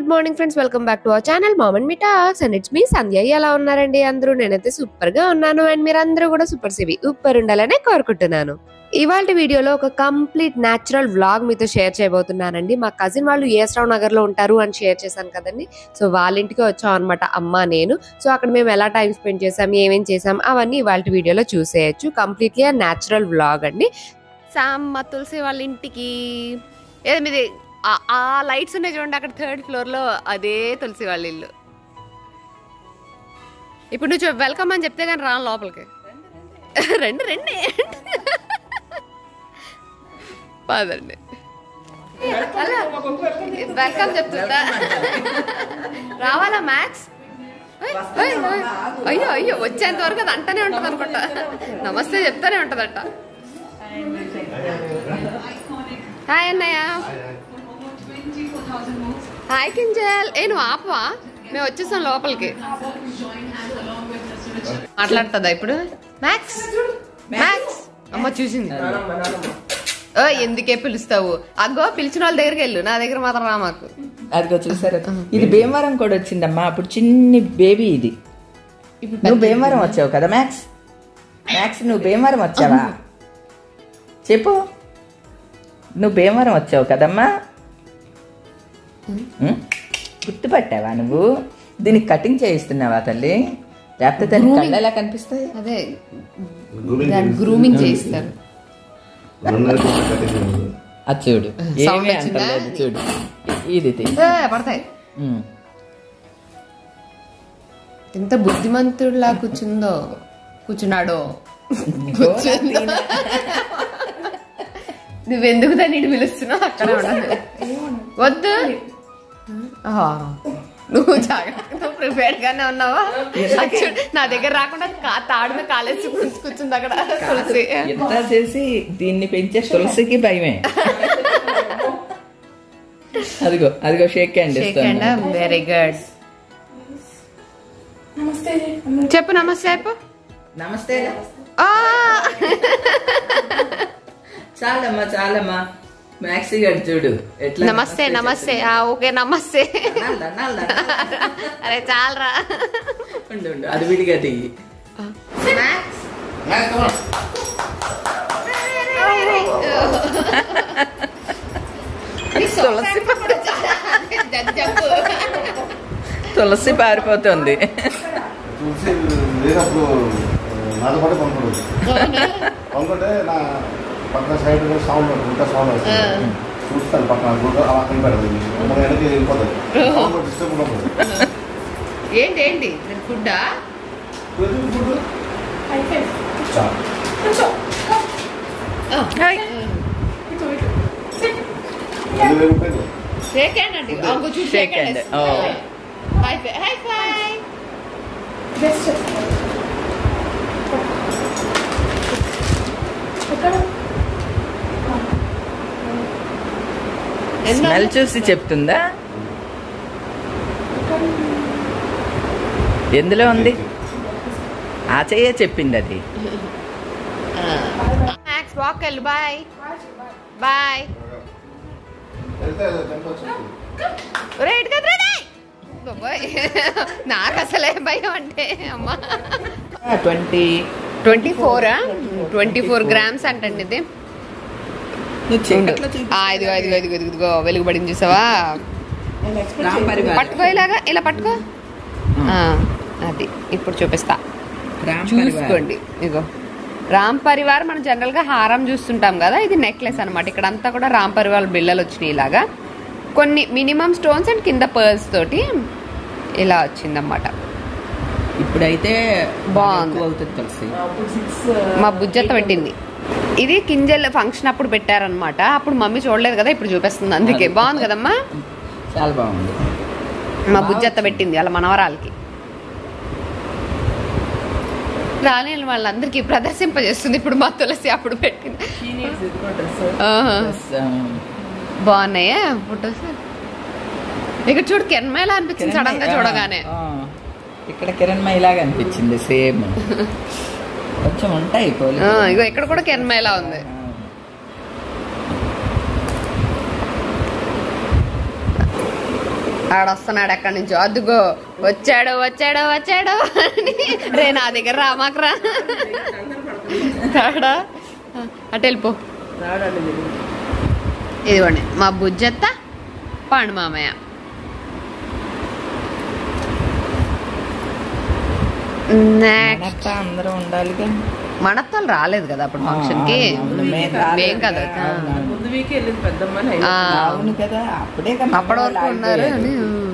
Good morning friends, welcome back to our channel mom and me talks and it's me Sandhya. ఎలా ఉన్నారండి అందరూ? నేనైతే super గా ఉన్నాను అండ్ మీరు అందరూ కూడా సూపర్ సివి సూపర్ ఉండాలనే కోరుకుంటున్నాను. ఇవాళ వీడియోలో ఒక కంప్లీట్ న్యాచురల్ వ్లాగ్ మీతో షేర్ చేయబోతున్నానండి. మా కజిన్ వాళ్ళు ఏఎస్రావు నగర్ లో ఉంటారు అని షేర్ చేశాను కదండి. సో వాళ్ళ ఇంటికి వచ్చాం అనమాట, అమ్మ నేను. సో అక్కడ మేము ఎలా టైం స్పెండ్ చేసాం, ఏమేం చేసాం అవన్నీ ఇవాళ వీడియోలో చూసేయచ్చు. కంప్లీట్లీ న్యాచురల్ వ్లాగ్ అండి. సామ్ మా తులసి వాళ్ళ ఇంటికి ఏదో మీది ఆ లైట్స్ ఉన్నాయి చూడండి, అక్కడ 3rd ఫ్లోర్ లో అదే తులసి వాళ్ళ ఇల్లు. ఇప్పుడు నువ్వు వెల్కమ్ అని చెప్తే కానీ రాను లోపలికి. రండి రండి పదండి. వెల్కమ్ చెప్తుందా? రావాలా మ్యాక్స్? అయ్యో అయ్యో వచ్చేంత వరకు అది అంటనే ఉంటది అనుకుంటా. నమస్తే చెప్తానే ఉంటదట. హాయ్ అన్నయ్య. హాయ్ కింజల్. నువ్వు ఆపవా? మేము వచ్చేసాం లోపలికి. మాట్లాడుతుందా ఇప్పుడు? మ్యాక్స్ మ్యాక్స్ అమ్మ చూసింది. ఎందుకే పిలుస్తావు? అగ్గో పిలిచిన వాళ్ళ దగ్గరికి వెళ్ళు, నా దగ్గర మాత్రం రా. మాకు అదిగో చూసారా, ఇది భీమవరం కూడా వచ్చిందమ్మా. అప్పుడు చిన్ని బేబీ ఇది. నువ్వు భీమవరం వచ్చావు కదా మ్యాక్స్? మ్యాక్స్ నువ్వు భీమవరం వచ్చావా? చెప్పు, నువ్వు భీమవరం వచ్చావు కదమ్మా? గుర్తుపట్టావా నువ్వు? దీనికి కటింగ్ చేయిస్తున్నావా తల్లి? లేకపోతే దానికి కళ్ళు ఎలా కనిపిస్తాయి? అదే గ్రూమింగ్ చేయిస్తారు. అది చూడు, ఏమీ అంటలేదు చూడు. ఇది పడతాయి. ఎంత బుద్ధిమంతుడులా కూర్చున్నాడో. నువ్వెందుకు దాన్ని ఇటు పిలుస్తున్నావు? అక్కడ ఉండదు, వద్దు. నువ్వు జాగ్రత్తగా ప్రిపేర్డ్ గానే ఉన్నావా? నా దగ్గర రాకుండా తాడు మీద కాలేసి కూర్చుంది అక్కడ తులసి. ఎంత చేసి దీన్ని పెంచే తులసికి భయమే. అదిగో అదిగో షేక్ హ్యాండ్. Very good. చెప్పు నమస్తే. చెప్పు నమస్తే. చాలమ్మా చాలమ్మా. మ్యాక్సీ గారు చూడు ఎట్లా నమస్తే నమస్తే. ఓకే నమస్తే. అరే చాలరా. ఉండు అది విడిగా తీయి. తులసి పారిపోతుంది. పక్కన సైడ్ సౌండ్ గుంట సౌండ్ వస్తుంది, చూస్తాను పక్కన గుంట అలా కనిపెడుతుంది. వెనక్కి వెళ్ళిపోతుంది, సౌండ్ డిస్టర్బ్ ఉండదు. ఏంటి ఏంటి ఫుడ్డా? ఫుడ్ షేక్ హ్యాండ్ అండి. Shake hand. High five. Smell చూసి చెప్తుందా? ఎందులో ఉంది? ఆ చెయ్యే చెప్పింది అది. వాక్ వెళ్ళు. Bye bye. నాకు అసలే భయం అంటే అమ్మా. 24 grams అంటండి ఇది. ఇదిగో వెలుగుబడింది చూసావా? పట్టుకో, ఇలాగా ఇలా పట్టుకో. అది ఇప్పుడు చూపిస్తా, చూసుకోండి. ఇదిగో రామ్ పరివార్. మనం జనరల్ గా హారం చూస్తుంటాం కదా, ఇది నెక్లెస్ అనమాట. ఇక్కడ అంతా కూడా రామ్ పరివార్ బిళ్ళలు వచ్చినాయి ఇలాగా. కొన్ని మినిమం స్టోన్స్ అండ్ కింద పర్ల్స్ తోటి ఇలా వచ్చిందన్నమాట. ఇప్పుడైతే బాగుంది. మా బుజ్జత్త పెట్టింది ఇది. కింజల్ ఫంక్షన్ అప్పుడు పెట్టారనమాట. అప్పుడు మమ్మీ చూడలేదు కదా, ఇప్పుడు చూపిస్తుంది. అందుకే బాగుంది కదమ్మా, చాలా బాగుంది. మా బుజ్జత్త పెట్టింది అలా మనవరాలకి. రాని వాళ్ళందరికీ ప్రదర్శింపజేస్తుంది ఇప్పుడు మా తులసి. అప్పుడు పెట్టింది. బాగున్నాయా ఫొటోస్? ఇక్కడ చూడు, కిరణ్మయ్యలా అనిపించింది సడన్ గా చూడగానే. ఇక్కడ కిరణ్మయ్య లాగా అనిపించింది సేమ్. కొంచెం ఉంటాయి. ఇగో ఇక్కడ కూడా కిరణ్మయ్యలా ఉంది. ఆడొస్తున్నాడు ఎక్కడి నుంచో, అదుగో వచ్చాడు వచ్చాడు వచ్చాడు అని. రే నా దగ్గర రామాకరా రాడా, అటు వెళ్ళిపో. ఇదిగోండి మా బుజ్జత్త పాండు మామయ్య. అందరూ ఉండాలిగా. మనత్తలు రాలేదు కదా అప్పుడు ఫంక్షన్ కి, ఏం కదా అప్పటి వరకు ఉన్నారు అని.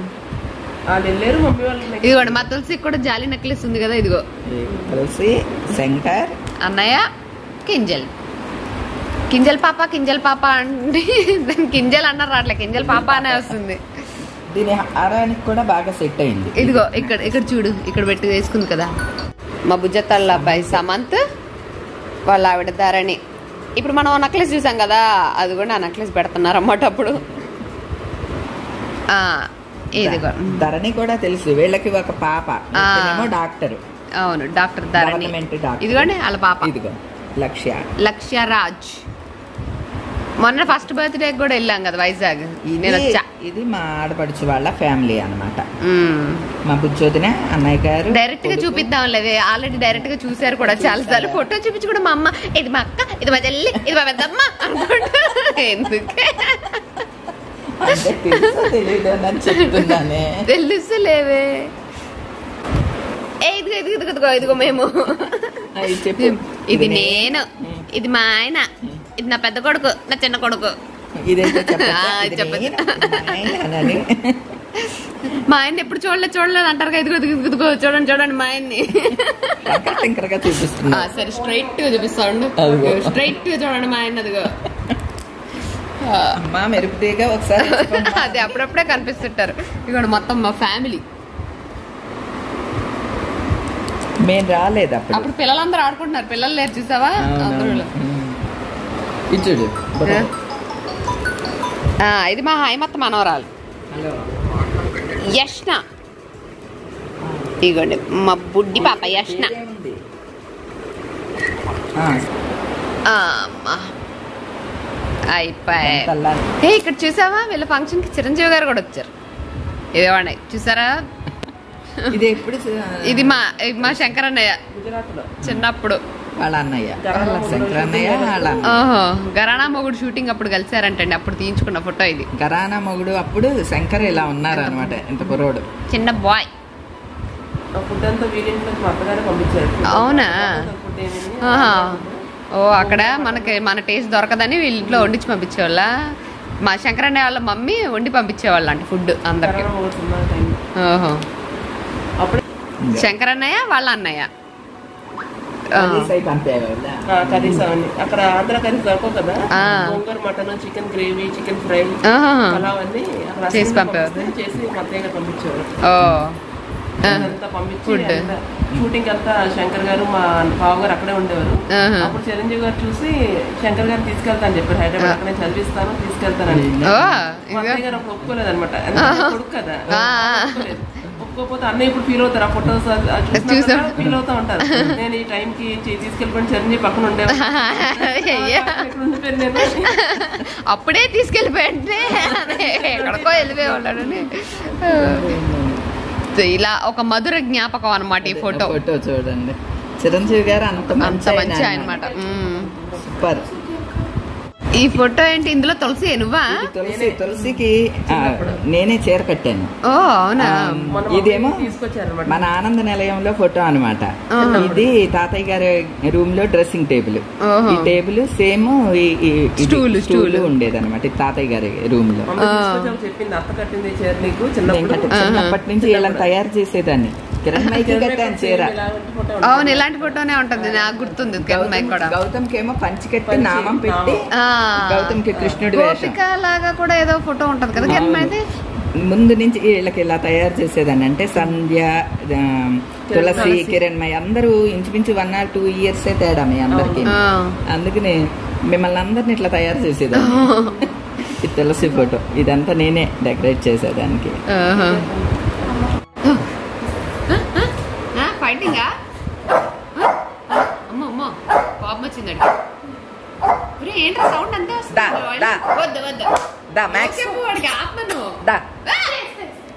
ఇదిగోండి మా తులసి కూడా జాలి నెక్లెస్ ఉంది కదా, ఇదిగో తులసి, శంకర్, అన్నయ్య, కింజల్. కింజల్ పాప అంటే కింజల్ అన్నారు రాట్లే, కింజల్ పాప అనే వస్తుంది. దీని హారానికి కూడా బాగా సెట్ అయింది. ఇదిగో ఇక్కడ చూడు, ఇక్కడ పెట్టి వేసుకుంది కదా మా బుజ్జత్తళ్ళ అబ్బాయి సమంత్, వాళ్ళ ఆవిడ ధరణి. ఇప్పుడు మనం నెక్లెస్ చూసాం కదా, అది కూడా ఆ నెక్లెస్ పెడుతున్నారు అన్నమాట అప్పుడు. ఇదిగో ధరణి కూడా తెలుసు వీళ్ళకి, ఒక పాప డాక్టర్. అవును డాక్టర్ ధరణి. ఇదిగోండి వాళ్ళ పాప, ఇదిగో లక్ష్య రాజ్. మొన్న ఫస్ట్ బర్త్డే కూడా వెళ్ళాం కదా వైజాగ్, నేను వచ్చా. ఇది మా ఆడపడుచు వాళ్ళ ఫ్యామిలీ అన్నమాట. మా బుజ్జోదిన అన్నయ్య గారు. డైరెక్ట్ గా చూపిద్దాం లేదు, ఆల్రెడీ డైరెక్ట్ గా చూసారు కూడా చాలా సార్లు. ఫోటో చూపించి కూడా మా అమ్మ, ఇది మా అక్క, ఇది మా చెల్లి, ఇది మా పెద్దమ్మ అనుకుంటా. ఎందుకే తెలుసులేవే. ఇదిగో మేము, ఇది నేను, ఇది మా ఆయన, ఇది నా పెద్ద కొడుకు, నా చిన్న కొడుకు. మా ఆయన ఎప్పుడు చూడలేదు అంటారు. ఇదిగో చూడండి మా ఆయన్ని. సరే స్ట్రైట్ గా చూపిస్తాండి, స్ట్రైట్ గా చూడండి మా ఆయన. అదిగో మెరుపుగా ఒకసారి అదే అప్పుడప్పుడే కనిపిస్తుంటారు. ఇదిగోండి మొత్తం మా ఫ్యామిలీ. మేము రాలేదు అప్పుడు పిల్లలందరూ ఆడుకుంటున్నారు, పిల్లలు లేరు చూసావా అందరూ. ఇది మా హాయిమత్త మనవరాలు యష్ణ. ఇదిగోండి మా బుడ్డి పాప యష్ణ. అయిపోయి ఇక్కడ చూసావా, వీళ్ళ ఫంక్షన్ కి చిరంజీవి గారు కూడా వచ్చారు. ఇదేవాడి చూసారా, ఇది మా శంకర్ అన్నయ్య చిన్నప్పుడు. వాళ్ళ అన్నయ్య శంకర్ అన్నయ్య. గరానా మొగుడు షూటింగ్ అప్పుడు కలిసారంటండి, అప్పుడు తీయించుకున్న ఫోటో ఇది. గరానా మొగుడు అప్పుడు శంకర్ ఇలా ఉన్నారు అనమాట, ఎంత కుర్రోడు, చిన్న బాయ్. అవునా, ఓ అక్కడ మన టేస్ట్ దొరకదని వీళ్ళ ఇంట్లో వండించి పంపించేవాళ్ళ. మా శంకర్ అన్నయ్య వాళ్ళ మమ్మీ వండి పంపించేవాళ్ళు అంటే ఫుడ్ అందరికి. ఓహో, శంకర్ అన్నయ్య వాళ్ళ అన్నయ్య. అక్కడ ఆంధ్ర కర్రీస్ దొరకవు కదా, gongura mutton, chicken gravy, chicken fry, pulao అన్ని చేసి పంపించేవారు. షూటింగ్ అంతా శంకర్ గారు మా బావ గారు అక్కడే ఉండేవారు. అప్పుడు చిరంజీవి గారు చూసి శంకర్ గారు తీసుకెళ్తాను చెప్పారు, హైదరాబాద్ అక్కడే చదివిస్తాను తీసుకెళ్తానని. మా అత్తయ్య గారు అప్పుడు ఒప్పుకోలేదు అనమాట, కొడుకు కదా ఒప్పుకోకపోతే అన్నయ్య ఇప్పుడు ఫీల్ అవుతారు. ఆ ఫొటోస్ ఫీల్ అవుతా ఉంటారు. నేను ఈ టైం కి తీసుకెళ్ళిపోయిన చిరంజీవి పక్కన ఉండేవారు. అప్పుడే తీసుకెళ్ళిపోయింటే ఎక్కడికో వెళ్ళిపోయేవాళ్ళని. ఇలా ఒక మధుర జ్ఞాపకం అనమాట ఈ ఫోటో. చూడండి, చిరంజీవి గారు అంత మంచి అనమాట. సూపర్. ఈ ఫోటో ఏంటి, ఇందులో తులసి నువ్వా? తులసికి నేనే చీర కట్టాను. ఓ అవునా. ఇదేమో మన ఆనంద నిలయంలో ఫోటో అనమాట. ఇది తాతయ్య గారి రూమ్ లో డ్రెస్సింగ్ టేబుల్. ఈ టేబుల్ సేమ్ స్టూల్ ఉండేది అనమాట తాతయ్య గారి రూమ్ లో. చిన్నప్పటి నుంచి ఇలా తయారు చేసేదాన్ని. అవును, ఇలాంటి ఫోటోనే ఉంటుంది, నాకు గుర్తుంది. గౌతమ్ కేమో పంచి కట్టి నామం పెట్టి, గౌతమ్ కి కృష్ణుడి లాగా కూడా ఏదో ఫోటో ఉంటది కదా కిరణ్. ముందు నుంచి వీళ్ళకి ఇలా తయారు చేసేదాన్ని. అంటే సంధ్య, తులసి, కిరణ్మయ్య అందరూ ఇంచుమించు 1 or 2 years తేడా మీ అందరికి. అందుకని మిమ్మల్ని అందరిని ఇట్లా తయారు చేసేదాన్ని. ఈ తులసి ఫోటో ఇదంతా నేనే డెకరేట్ చేసేదానికి. ఫైటింగా అమ్మో అమ్మో కోపం వచ్చిందండి. ఏంటి సౌండ్ అంతే వస్తుంది.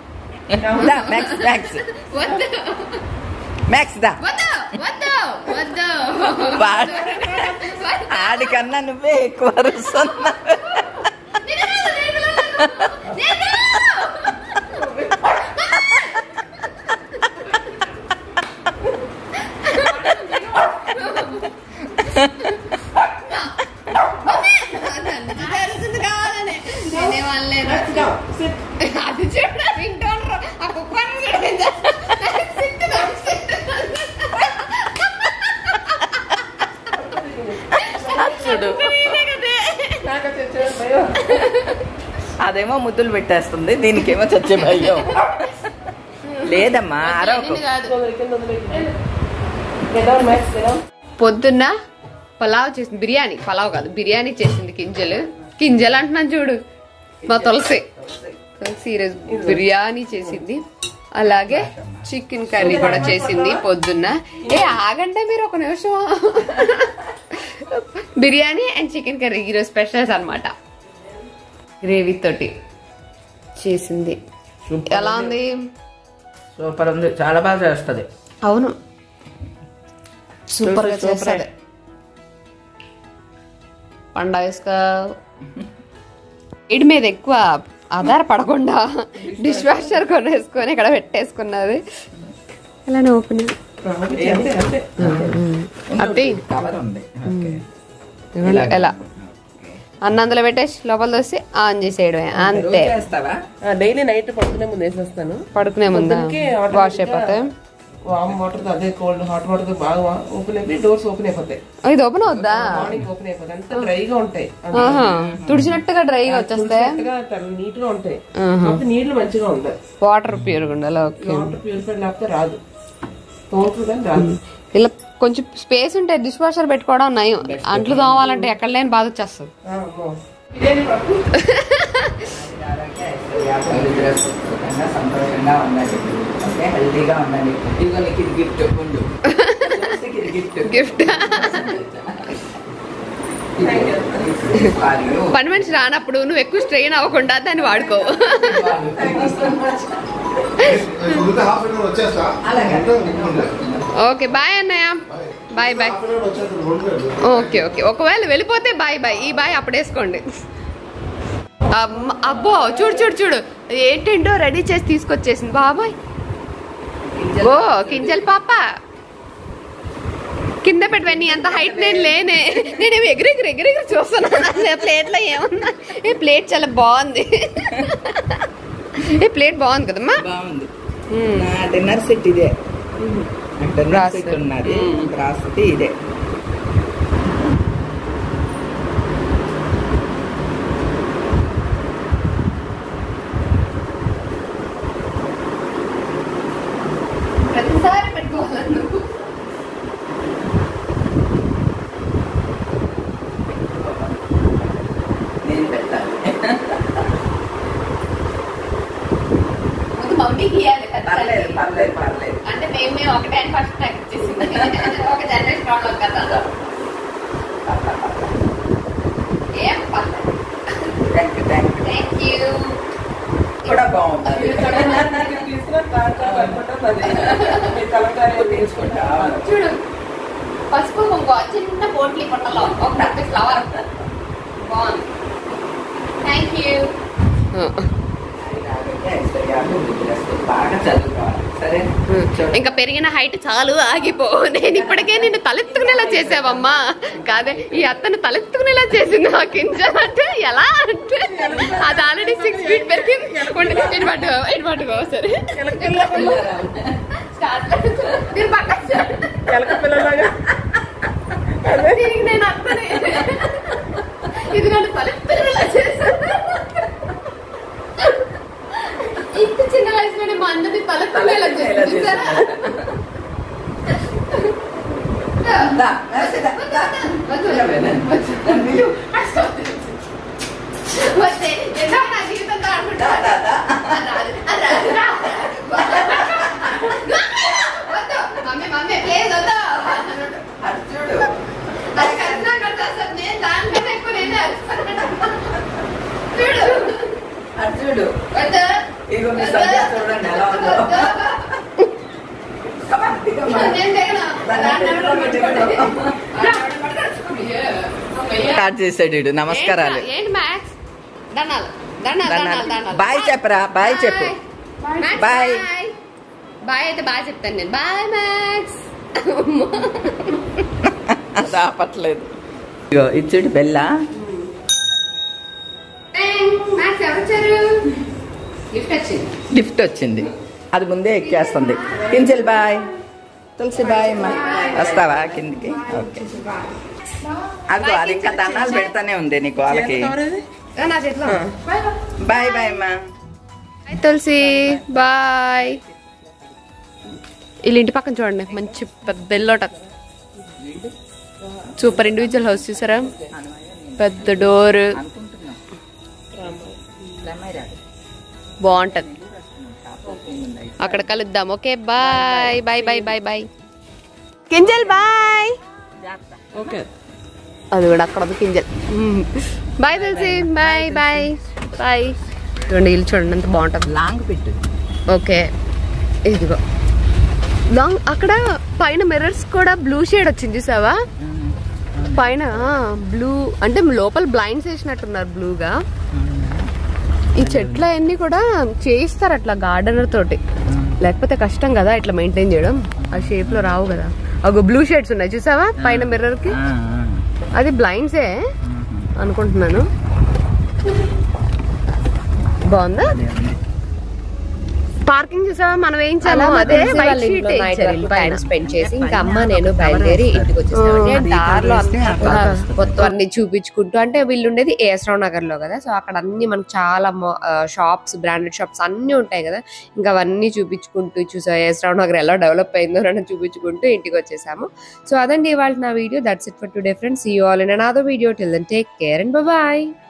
మ్యాక్స్ మ్యాక్స్ మ్యాక్స్ దా ఆడికన్నా నువ్వే ఎక్కువ అరుస్తున్నా. అదేమో ముద్దులు పెట్టేస్తుంది, దీనికేమో చచ్చే భయం. లేదమ్మా అరవకు. పొద్దున్న పలావ్ చేసింది, బిర్యానీ పలావ్ కాదు బిర్యానీ చేసింది. కింజలు అంటున్నాను చూడు, మా తులసి ఈరోజు బిర్యానీ చేసింది. అలాగే చికెన్ కర్రీ కూడా చేసింది పొద్దున్న. ఆగంటే మీరు ఒక నిమిషం. బిర్యానీ అండ్ చికెన్ కర్రీ ఈరోజు స్పెషల్స్ అనమాట. గ్రేవీ తోటి చేసింది. ఎలా ఉంది? సూపర్ ఉంది, చాలా బాగా చేస్తుంది. అవును సూపర్ గా చేస్తుంది. పండగ ఇడి మీద ఎక్కువ ఆధారపడకుండా డిష్ వాషర్ కొనేసుకొని ఇక్కడ పెట్టేసుకున్నది. ఇలానే ఓపెన్ ఎలా అన్నందులో పెట్టేసి లోపల దోసి ఆన్ చేసేయడమే అంతే. డైలీ నైట్ పడుకునే ముందు వేసేస్తాను. పడుకునే ముందు వాష్ అయిపోతాయి. వామ్ వాటర్ తో అదే కోల్డ్ హాట్ వాటర్ తో బాగా ఓపెన్ అయిపోయి డోర్స్ ఓపెన్ అయిపోతాయి. ఇది ఓపెన్ అవుద్దా? మార్నింగ్ ఓపెన్ అయిపోతాయి. అంత డ్రైగా ఉంటాయి, తుడిచినట్టుగా డ్రైగా వచ్చేస్తాయి, నీట్ గా ఉంటాయి. నీళ్లు మంచిగా ఉంటాయి. వాటర్ ప్యూర్ గా ఉండాలి. వాటర్ ప్యూరిఫైడ్ లేకపోతే రాదు, తోటలు కానీ రాదు. ఇలా కొంచెం స్పేస్ ఉంటే డిష్ వాషర్ పెట్టుకోవడం నయం. అంట్లు తోమాలంటే ఎక్కడ లేని బాధ వచ్చేస్తుంది. సంతోషంగా ఉండాలి, హెల్తీగా ఉండాలి. ఇదిగో నీకు ఇది గిఫ్ట్. గిఫ్ట్ పని మనిషి రానప్పుడు నువ్వు ఎక్కువ స్ట్రెయిన్ అవ్వకుండా దాన్ని వాడుకో. ఓకే బాయ్ అన్నయ్య. Bye bye. ఓకే ఓకే, ఒకవేళ వెళ్ళిపోతే బాయ్ బాయ్. ఈ బాయ్ అప్పుడేసుకోండి. అబ్బో చూడు చూడు చూడు, ఏంటేంటో రెడీ చేసి తీసుకొచ్చేసింది బాబాయ్. ఓ కింజల్ పాప కింద పెట్టివన్నీ అంత హైట్ నేను లేనే. నేనేమి ఎగిరెగిరి చూస్తున్నాను. ప్లేట్ లో ఏమన్నా? ఏ ప్లేట్ చాలా బాగుంది. ఏ ప్లేట్ బాగుంది కదమ్మా. బాగుంది. డిన్నర్ సెట్ ఇదే. డిన్నర్ సెట్ ఉన్నది, గ్రాస్ ఇదే. ప్రతిసారి పెట్టుకోవాలి నువ్వు. నేను పెట్టాలి. మమ్మీకి ఇవ్వాలి కదా. పర్లేదు పర్లేదు పర్లేదు. అంటే మేము ఒకటే ఫస్ట్ ప్యాక్ ఇచ్చేసింది. ఒక జనరేషన్ ప్రాబ్లం కదా. ఏం పర్లేదు. Thank you. కూడా బాగుంటుంది. చూడు పసుపు ఇంకో చిన్న పోట్లీ పొట్టలో ఒక పెద్ద ఫ్లవర్ బాగుంది. Thank you. బాగా చదువుకోవాలి సరే. ఇంకా పెరిగిన హైట్ చాలు ఆగిపో. నేను ఇప్పటికే నిన్ను తలెత్తుకునేలా చేసావమ్మా. కాదే ఈ అత్తను తలెత్తుకునేలా చేసింది ఆ కింజల్. అంటే ఎలా అంటే అది ఆల్రెడీ 6 feet పెరిగింది. ఇటు పట్టుకో సరే. నేను అత్తని ఇది నన్ను తలెత్తుకునేలా చేశాను. ఇంత చిన్న వయసులోనే మా అందరినీ తలెత్తుకునేలా చేశాను. ఇదిగో మీ సంధ్య చూడండి ఎలా ఉందో. స్టార్ట్ చేసాడు వీడు. నమస్కారాలు. ఏంటి మ్యాక్స్? బాయ్ చెప్పరా, బాయ్ చెప్పు. బాయ్ బాయ్ అయితే బాయ్ చెప్తాను నేను. Bye Max. అది ఆపట్లేదు. ఇగో ఇచ్చుడు బెల్ల. మ్యాక్స్ ఎవరు వచ్చారు? గిఫ్ట్ వచ్చింది. లిఫ్ట్ వచ్చింది, అది ముందే ఎక్కేస్తుంది. కించెల్ బాయ్. తులసి బాయ్ అమ్మా. వస్తావా కిందికి? ఓకే. అదిగో అది ఇంకా దండాలు పెడతానే ఉంది నీకు వాళ్ళకి. నా చేతిలో. బాయ్ బాయ్ అమ్మా. బాయ్ తులసి. బాయ్. వీళ్ళ ఇంటి పక్కన చూడండి, మంచి పెద్ద ఇల్లోట. సూపర్ ఇండివిజువల్ హౌస్ చూసారా? పెద్ద డోర్, బాగుంటది. అక్కడ కలుద్దాం. Okay bye bye bye bye bye. Kinjal bye. Okay, అది కూడా అక్కడ ఉంది Kinjal. Bye Tulsi. Bye bye bye. చూడండి ఇల్లు చూడండి ఎంత బాగుంటుంది. లాంగ్ పెట్టు. ఓకే ఇదిగో లాంగ్. అక్కడ పైన మిర్రర్స్ కూడా బ్లూ షేడ్ వచ్చింది చూసావా? పైన బ్లూ అంటే లోపల బ్లైండ్స్ వేసినట్టున్నారు బ్లూగా. ఈ చెట్ల అన్ని కూడా చేయిస్తారు అట్లా గార్డెనర్ తోటి, లేకపోతే కష్టం కదా ఇట్లా మెయింటైన్ చేయడం. ఆ షేప్ లో రావు కదా. ఒక బ్లూ షేడ్స్ ఉన్నాయి చూసావా పైన మిర్రర్ కి? అది బ్లైండ్సే అనుకుంటున్నాను. బాగుందా? పార్కింగ్ చూసావా మనం వేయించాము. అదే టైం స్పెండ్ చేసి ఇంకా అమ్మ నేను బయలుదేరి ఇంటికి వచ్చేసాను. దారిలో మొత్తం అన్ని చూపించుకుంటూ, అంటే వీళ్ళు ఉండేది ఏఎస్ రావు నగర్ లో కదా, సో అక్కడ అన్ని మనకు చాలా షాప్స్, బ్రాండెడ్ షాప్స్ అన్ని ఉంటాయి కదా. ఇంకా అవన్నీ చూపించుకుంటూ చూసా ఏఎస్ రావు నగర్ ఎలా డెవలప్ అయిందో అని చూపించుకుంటూ ఇంటికి వచ్చేసాము. సో అదండి ఇవాళ నా video. That's it for today friends. See you all in another video. Till then take care and bye bye.